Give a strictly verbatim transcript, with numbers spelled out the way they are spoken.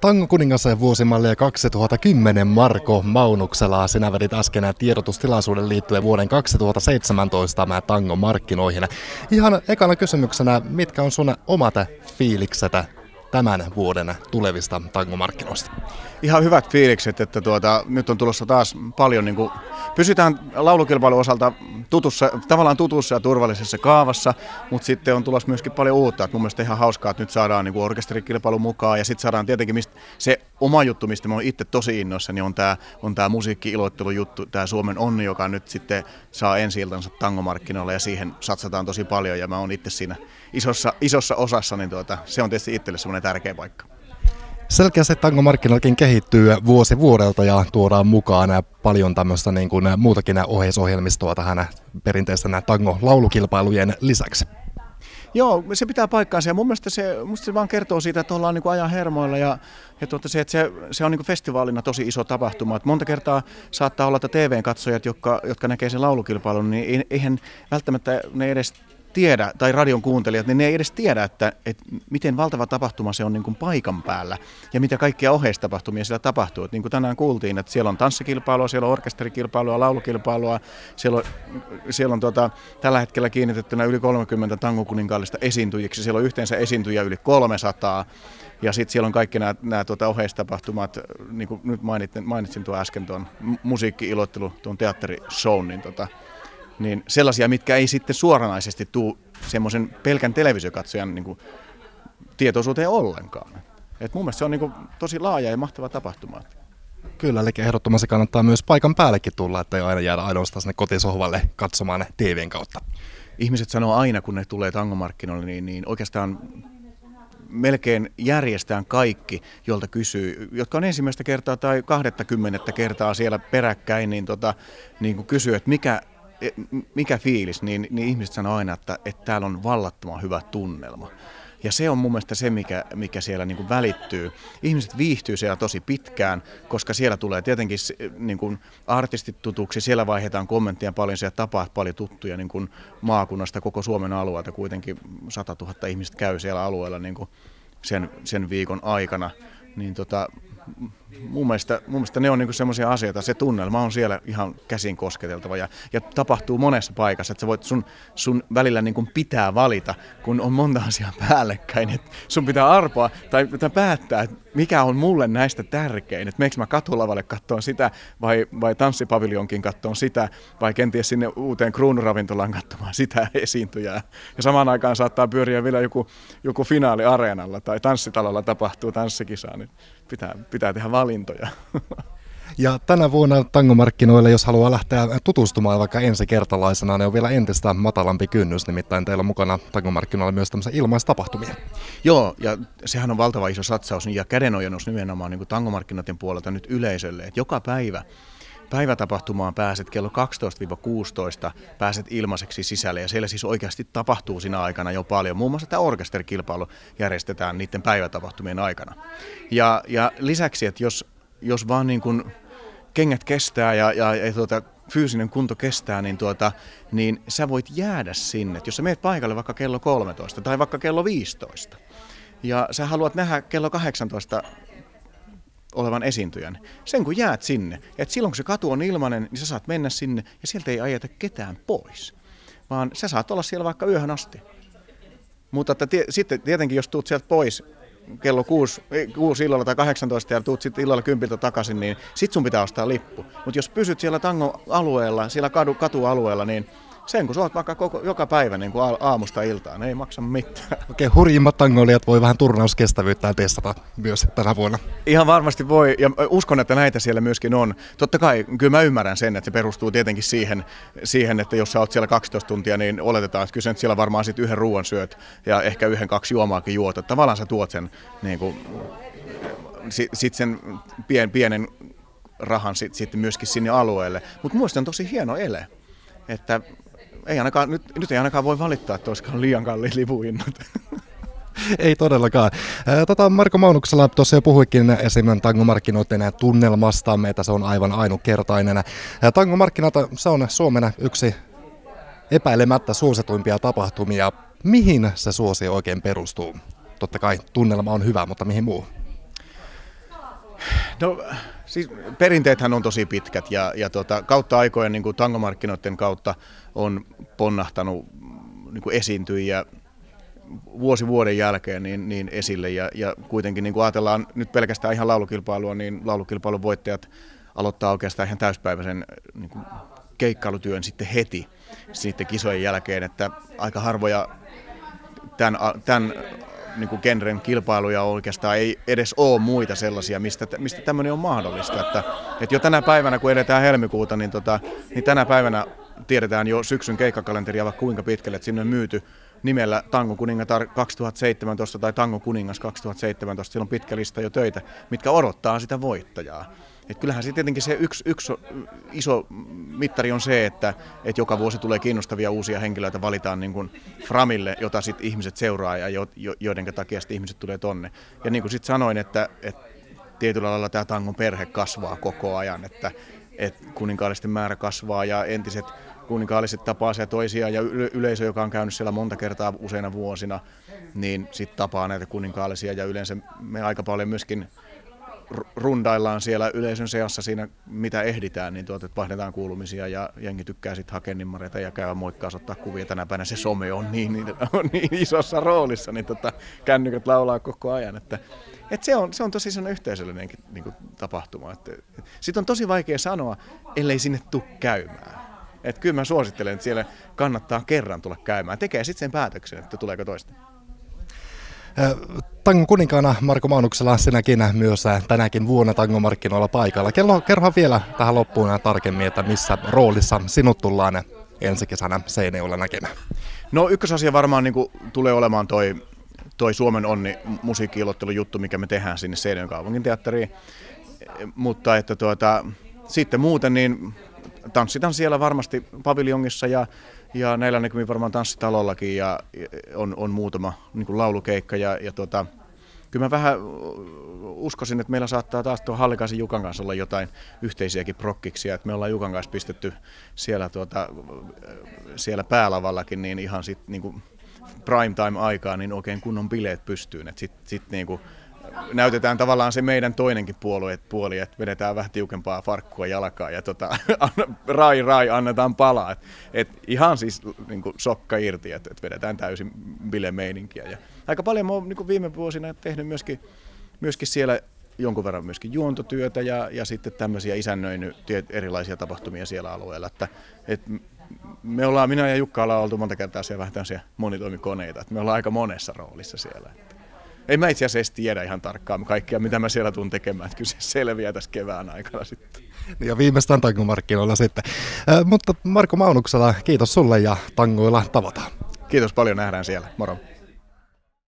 Tango kuningas vuosimallia kaksituhattakymmenen Marko Maunuksela. Sinä vedit äsken tiedotustilaisuuden liittyen vuoden kaksituhattaseitsemäntoista tangomarkkinoihin. Ihan ekana kysymyksenä, mitkä on sun omat fiilikset tämän vuoden tulevista tangomarkkinoista? Ihan hyvät fiilikset, että tuota, nyt on tulossa taas paljon, niin kuin, pysytään laulukilpailun osalta tutussa, tavallaan tutussa ja turvallisessa kaavassa, mutta sitten on tulossa myöskin paljon uutta. Että mun mielestä ihan hauskaa, että nyt saadaan niin kuin orkesterikilpailu mukaan ja sitten saadaan tietenkin mistä, se oma juttu, mistä mä oon itse tosi innoissani, on tämä on tää musiikki-iloittelujuttu, tämä Suomen onni, joka nyt sitten saa ensi-iltansa tangomarkkinoilla ja siihen satsataan tosi paljon ja mä oon itse siinä isossa, isossa osassa, niin tuota, se on tietysti itselle semmoinen tärkeä paikka. Selkeästi tangomarkkinoillakin kehittyy vuosi vuodelta ja tuodaan mukaan paljon tämmöistä niin kuin muutakin oheisohjelmistoa tähän perinteisten tango-laulukilpailujen lisäksi. Joo, se pitää paikkaansa ja mun mielestä se, musta se vaan kertoo siitä, että ollaan niin kuin ajan hermoilla ja, ja tuota se, että se, se on niin kuin festivaalina tosi iso tapahtuma. Että monta kertaa saattaa olla, että T V-katsojat, jotka, jotka näkee sen laulukilpailun, niin eihän välttämättä ne edes tiedä, tai radion kuuntelijat, niin ne ei edes tiedä, että, että miten valtava tapahtuma se on niin kuin paikan päällä ja mitä kaikkia oheistapahtumia siellä tapahtuu. Että niin kuin tänään kuultiin, että siellä on tanssikilpailua, siellä on orkesterikilpailua, laulukilpailua, siellä on, siellä on tuota, tällä hetkellä kiinnitettynä yli kolmekymmentä tangokuninkaallista esiintyjiksi, siellä on yhteensä esiintyjä yli kolmesataa ja sitten siellä on kaikki nämä, nämä tuota, oheistapahtumat, niin kuin nyt mainitsin, mainitsin tuon äsken tuon musiikki-ilottelu, tuon teatterishown, niin tota, niin sellaisia, mitkä ei sitten suoranaisesti tule semmoisen pelkän televisiokatsojan niin kuin tietoisuuteen ollenkaan. Et mun mielestä se on niin kuin tosi laaja ja mahtava tapahtuma. Kyllä, eli ehdottomasti kannattaa myös paikan päällekin tulla, ettei aina jäädä ainoastaan sinne kotisohvalle katsomaan T V:n kautta. Ihmiset sanoo aina, kun ne tulee tangomarkkinoille, niin, niin oikeastaan melkein järjestään kaikki, jolta kysyy, jotka on ensimmäistä kertaa tai kahdettakymmenettä kertaa siellä peräkkäin, niin, tota, niin kun kysyy, että mikä mikä fiilis, niin, niin ihmiset sanoo aina, että, että täällä on vallattoman hyvä tunnelma. Ja se on mun mielestä se, mikä, mikä siellä niin kuin välittyy. Ihmiset viihtyy siellä tosi pitkään, koska siellä tulee tietenkin niin kuin artistit tutuksi, siellä vaihdetaan kommentteja paljon, siellä tapaa paljon tuttuja niin kuin maakunnasta, koko Suomen alueelta. Kuitenkin satatuhatta ihmistä käy siellä alueella niin kuin sen, sen viikon aikana. Niin tota, mun mielestä, mun mielestä ne on niinku semmoisia asioita, se tunnelma on siellä ihan käsin kosketeltava ja, ja tapahtuu monessa paikassa, että sä voit sun, sun välillä niinku pitää valita, kun on monta asiaa päällekkäin, että sun pitää arpoa tai, tai päättää, että mikä on mulle näistä tärkein, että meneekö mä katulavalle katsoa sitä vai, vai tanssipaviljonkin katsoa sitä vai kenties sinne uuteen kruunuravintolaan katsomaan sitä esiintyjää ja samaan aikaan saattaa pyöriä vielä joku, joku finaali areenalla tai tanssitalolla tapahtuu tanssikisaa, niin pitää, pitää tehdä valintoja. Ja tänä vuonna tangomarkkinoille, jos haluaa lähteä tutustumaan vaikka ensikertalaisena, niin on vielä entistä matalampi kynnys, nimittäin teillä on mukana tangomarkkinoilla myös tämmöisiä ilmaistapahtumia. Joo, ja sehän on valtava iso satsaus ja kädenojennus nimenomaan niin kuin tangomarkkinoiden puolelta nyt yleisölle, että joka päivä päivätapahtumaan pääset kello kaksitoista kuusitoista, pääset ilmaiseksi sisälle ja siellä siis oikeasti tapahtuu siinä aikana jo paljon. Muun muassa tämä orkesterikilpailu järjestetään niiden päivätapahtumien aikana. Ja, ja lisäksi, että jos, jos vaan niin kuin kengät kestää ja, ja, ja tuota, fyysinen kunto kestää, niin, tuota, niin sä voit jäädä sinne. Jos sä meet paikalle vaikka kello kolmetoista tai vaikka kello viisitoista ja sä haluat nähdä kello kahdeksantoista olevan esiintyjän. Sen kun jäät sinne, että silloin kun se katu on ilmainen, niin sä saat mennä sinne ja sieltä ei ajeta ketään pois, vaan sä saat olla siellä vaikka yöhön asti. Mutta että tie, sitten tietenkin jos tuut sieltä pois kello kuusi, kuusi illalla tai kahdeksantoista ja tuut sitten illalla kympiltä takaisin, niin sit sun pitää ostaa lippu. Mutta jos pysyt siellä tango-alueella, siellä katu, katualueella, niin sen kun sä oot vaikka koko, joka päivä niin kuin aamusta iltaan, ei maksa mitään. Okei, hurjimmat tangoilijat voi vähän turnauskestävyyttä testata myös tänä vuonna. Ihan varmasti voi, ja uskon, että näitä siellä myöskin on. Totta kai, kyllä mä ymmärrän sen, että se perustuu tietenkin siihen, siihen että jos sä oot siellä kaksitoista tuntia, niin oletetaan, että kyllä siellä varmaan sit yhden ruoan syöt ja ehkä yhden, kaksi juomaakin juot. Tavallaan sä tuot sen, niin kuin, sit, sit sen pien, pienen rahan sit, sitten myöskin sinne alueelle. Mutta muista on tosi hieno ele, että Ei ainakaan, nyt, nyt ei ainakaan voi valittaa, että olisikaan liian kalliit lipuhinnat. Ei todellakaan. Tota, Marko Maunuksela tuossa jo puhuikin esimerkiksi tangomarkkinoiden tunnelmasta, että se on aivan ainutkertainen. Tangomarkkinat, se on Suomen yksi epäilemättä suosituimpia tapahtumia. Mihin se suosio oikein perustuu? Totta kai tunnelma on hyvä, mutta mihin muu? No siis perinteethän on tosi pitkät ja, ja tota, kautta aikojen niin kuin tangomarkkinoiden kautta on ponnahtanut niin kuin esiintyjiä vuosi vuoden jälkeen niin, niin esille ja, ja kuitenkin niin kuin ajatellaan nyt pelkästään ihan laulukilpailua, niin laulukilpailun voittajat aloittaa oikeastaan ihan täyspäiväisen niin kuin keikkailutyön sitten heti sitten kisojen jälkeen, että aika harvoja tämän, tämän niin kuin genren kilpailuja oikeastaan ei edes ole muita sellaisia, mistä, mistä tämmöinen on mahdollista. Että, että jo tänä päivänä, kun edetään helmikuuta, niin, tota, niin tänä päivänä tiedetään jo syksyn keikkakalenteria vaikka kuinka pitkälle, että sinne on myyty nimellä Tangon kuningatar kaksituhattaseitsemäntoista tai Tangon kuningas kaksituhattaseitsemäntoista. Siellä on pitkä lista jo töitä, mitkä odottaa sitä voittajaa. Et kyllähän se tietenkin se yksi, yksi iso mittari on se, että, että joka vuosi tulee kiinnostavia uusia henkilöitä, valitaan niin kuin Framille, jota sitten ihmiset seuraa ja jo, jo, joiden takia sitten ihmiset tulee tonne. Ja niin kuin sitten sanoin, että, että tietyllä lailla tämä tangon perhe kasvaa koko ajan, että, että kuninkaallisten määrä kasvaa ja entiset kuninkaalliset tapaa siellä toisiaan ja yleisö, joka on käynyt siellä monta kertaa useina vuosina, niin sitten tapaa näitä kuninkaallisia ja yleensä me aika paljon myöskin rundaillaan siellä yleisön seassa siinä, mitä ehditään, niin tuot, että vaihdetaan kuulumisia ja jengi tykkää sitten hakea nimmareita ja käydä moikkaa, ottaa kuvia. Tänä päivänä se some on niin, niin, on niin isossa roolissa, niin tota, kännykät laulaa koko ajan. Että, että se, on, se on tosi sellainen yhteisöllinenkin niin kuin tapahtuma. Sitten on tosi vaikea sanoa, ellei sinne tule käymään. Että kyllä mä suosittelen, että siellä kannattaa kerran tulla käymään. Tekee sitten sen päätöksen, että tuleeko toista. Tangon kuninkaana Marko Maunuksela, sinäkin myös tänäkin vuonna tangomarkkinoilla paikalla. Kerrohan vielä tähän loppuun tarkemmin, että missä roolissa sinut tullaan ensi kesänä Seinäjoella näkemään. No ykkösasia varmaan niin kuin tulee olemaan toi, toi Suomen onni musiikki-ilottelujuttu, mikä me tehdään sinne Seinäjoen kaupunginteatteriin. Mutta että tuota, sitten muuten niin tanssitan siellä varmasti paviljongissa ja Ja näillä näkymin varmaan tanssitalollakin ja on, on muutama niin kuin laulukeikka. Ja, ja tota, kyllä mä vähän uskoisin, että meillä saattaa taas tuon Hallikaisen Jukan kanssa olla jotain yhteisiäkin prokkiksia. Että me ollaan Jukan kanssa pistetty siellä, tuota, siellä päälavallakin niin ihan sit, niin kuin prime time aikaa niin oikein kunnon bileet pystyyn. Että sit, sit niin kuin näytetään tavallaan se meidän toinenkin puolue, puoli, että vedetään vähän tiukempaa farkkua jalkaa ja tota, rai rai annetaan palaa. Et, et ihan siis niin kuin sokka irti, että et vedetään täysin bilemeininkiä. Ja aika paljon mä oon niin kuin viime vuosina tehnyt myöskin, myöskin siellä jonkun verran myöskin juontotyötä ja, ja sitten tämmöisiä isännöinyt erilaisia tapahtumia siellä alueella. Että, et me ollaan, minä ja Jukka ollaan oltu monta kertaa siellä vähän tämmöisiä monitoimikoneita, että me ollaan aika monessa roolissa siellä. Ei mä itse asiassa edes tiedä ihan tarkkaan kaikkea, mitä mä siellä tuun tekemään, että kyllä se selviää tässä kevään aikana sitten. Ja viimeistään tangomarkkinoilla sitten. Äh, mutta Marko Maunuksela, kiitos sulle ja tangoilla tavataan. Kiitos paljon, nähdään siellä. Moro.